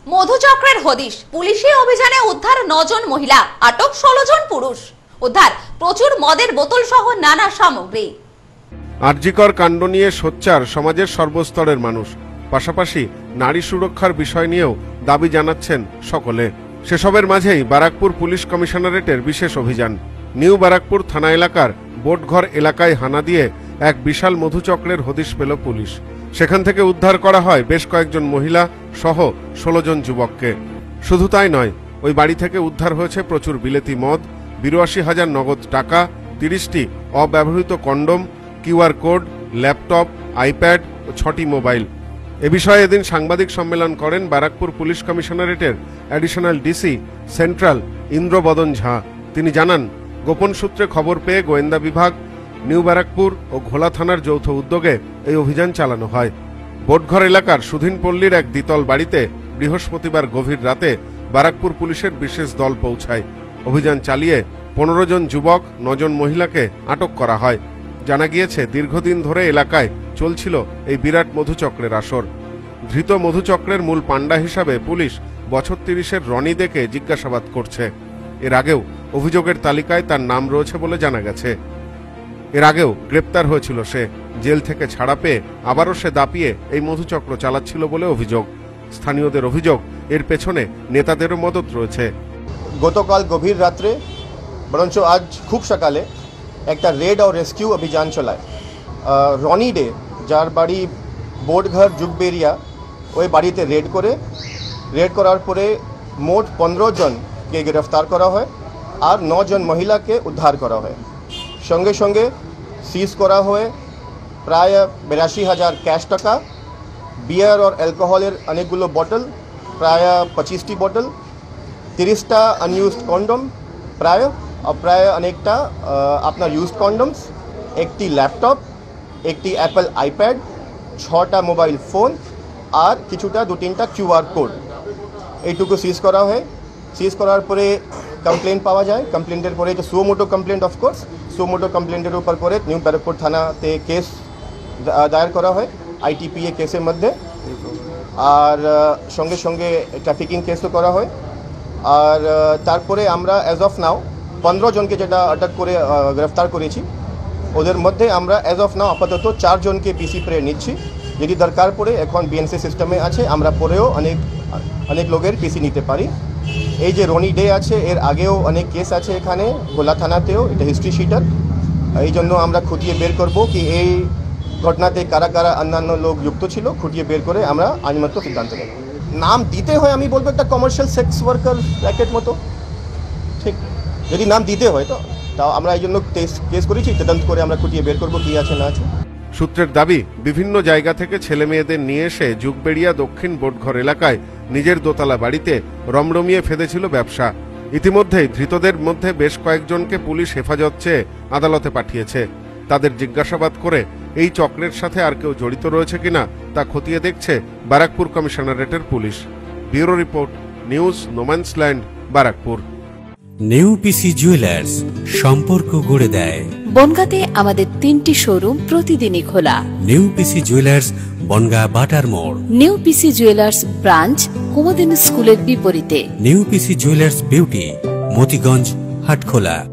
মধুচক্রের হদিশ, পুলিশি অভিযানে উদ্ধার 9 জন মহিলা, আটক 16 জন পুরুষ, উদ্ধার প্রচুর মদের বোতল সহ নানা সামগ্রী। আরজিকর কাণ্ড নিয়ে সোচ্চার সমাজের সর্বস্তরের মানুষ, পাশাপাশি নারী সুরক্ষার বিষয় নিয়েও দাবি জানাচ্ছেন সকলে। সেসবের মাঝেই বারাকপুর পুলিশ কমিশনারেটের বিশেষ অভিযান। নিউ বারাকপুর থানা এলাকার বোটঘর এলাকায় হানা দিয়ে এক বিশাল মধুচক্রের হদিশ পেল পুলিশ। সেখান থেকে উদ্ধার করা হয় বেশ কয়েকজন মহিলা সহ 16 জন যুবককে। শুধু তাই নয়, ওই বাড়ি থেকে উদ্ধার হয়েছে প্রচুর বিলেতি মদ, 82,000 নগদ টাকা, 30টি অব্যবহৃত condom, QR code, laptop, iPad ও 6টি মোবাইল। এ বিষয়ে এদিন সাংবাদিক সম্মেলন করেন বারাকপুর পুলিশ কমিশনারেটের additional DC central Indrabadan Jha. তিনি জানান, গোপন সূত্রে খবর পেয়ে গোয়েন্দা বিভাগ, নিউ বারাকপুর ও ঘোলা থানার যৌথ উদ্যোগে এই অভিযান চালানো হয়। বোটঘর এলাকার সুধীনপল্লীর এক দ্বিতল বাড়িতে বৃহস্পতিবার গভীর রাতে বারাকপুর পুলিশের বিশেষ দল পৌঁছায়। অভিযান চালিয়ে 15 জন যুবক, 9 জন মহিলাকে আটক করা হয়। জানা গিয়েছে, দীর্ঘদিন ধরে এলাকায় চলছিল এই বিরাট মধুচক্রের আসর। ধৃত মধুচক্রের মূল পাণ্ডা হিসাবে পুলিশ বছর 30-এর রনি দেকে জিজ্ঞাসাবাদ করছে। এর আগেও অভিযোগের তালিকায় তার নাম রয়েছে বলে জানা গেছে। এর আগেও গ্রেপ্তার হয়েছিল সে। জেল থেকে ছাড়া পেয়ে আবারও সে দাপিয়ে এই মধুচক্র চালাচ্ছিল বলে অভিযোগ। স্থানীয়দের অভিযোগ, এর পেছনে নেতাদেরও মদত রয়েছে। গতকাল গভীর রাত্রে, বরঞ্চ আজ খুব সকালে একটা রেড ও রেস্কিউ অভিযান চলায়। রনি ডে, যার বাড়ি বোটঘর জুগবেরিয়া, ওই বাড়িতে রেড করার পরে মোট 15 জনকে গ্রেফতার করা হয় আর 9 জন মহিলাকে উদ্ধার করা হয়। সঙ্গে সঙ্গে সিজ করা হয় প্রায় 82,000 ক্যাশ টাকা, বিয়ার और অ্যালকোহলের অনেকগুলো বটল, প্রায় 25টি বটল, 30টা আনইউজড কন্ডম, প্রায় অনেকটা আপনার ইউজড কন্ডমস, একটি ল্যাপটপ, একটি অ্যাপল আইপ্যাড, 6টা মোবাইল ফোন আর কিছুটা 2-3টা কিউআর কোড, এইটুকু সিজ করা হয়। সিজ করার পরে কমপ্লেন পাওয়া যায়। কমপ্লেন্টের পরে যে সুমোটো কমপ্লেন্ট, অফকোর্স সুমোটো কমপ্লেন্টের উপর করে নিউ বারাকপুর থানাতে কেস দায়ের করা হয় আইটিপিএ কেসের মধ্যে। আর সঙ্গে সঙ্গে ট্রাফিকিং কেসও করা হয়। আর তারপরে আমরা অ্যাজ অফ নাও 15 জনকে যেটা আটক করে গ্রেফতার করেছি, ওদের মধ্যে আমরা অ্যাজ অফ নাও আপাতত 4 জনকে পিসি পরে নিচ্ছি। যদি দরকার পড়ে, এখন বিএনসি সিস্টেমে আছে, আমরা পরেও অনেক লোকের পিসি নিতে পারি। এই যে রনি ডে আছে, এর আগেও অনেক কেস আছে এখানে গোলা থানাতেও, এটা হিস্ট্রি শিটার। এই জন্য আমরা খুঁটিয়ে বের করব কি এই ঘটনাতে কারা কারা অন্যান্য লোক যুক্ত ছিল, খুঁটিয়ে বের করে আমরা আইনগত সিদ্ধান্ত নেব। নাম দিতে হয়, আমি বলবো একটা কমার্শিয়াল সেক্স ওয়ার্কার র্যাকেট মতো, ঠিক? যদি নাম দিতে হয় তো তাও আমরা এই জন্য কেস করেছি, তদন্ত করে আমরা খুঁটিয়ে বের করবো কি আছে না আছে। সূত্রের দাবি, বিভিন্ন জায়গা থেকে ছেলে মেয়েদের নিয়ে এসে জুগবেড়িয়া দক্ষিণ বোটঘর এলাকায় নিজের দোতলা বাড়িতে রমরমিয়ে ফেলেছিল ব্যবসা। ইতিমধ্যেই ধৃতদের মধ্যে বেশ কয়েকজনকে পুলিশ হেফাজত চেয়ে আদালতে পাঠিয়েছে। তাদের জিজ্ঞাসাবাদ করে এই চক্রের সাথে আর কেউ জড়িত রয়েছে কিনা তা খতিয়ে দেখছে বারাকপুর কমিশনারেটের police. Bureau report, news no man's land, Barrackpore. New PC jewellers, সম্পর্ক গড়ে দেয়। বনগাঁতে আমাদের 3টি শোরুম প্রতিদিনই খোলা। নিউ পিসি জুয়েলার্স, বনগাঁ বাটার মোড়। নিউ পিসি জুয়েলার্স ব্রাঞ্চ, কুমদিন স্কুলের বিপরীতে। New PC jewellers beauty, Matiganj, Hatkhola.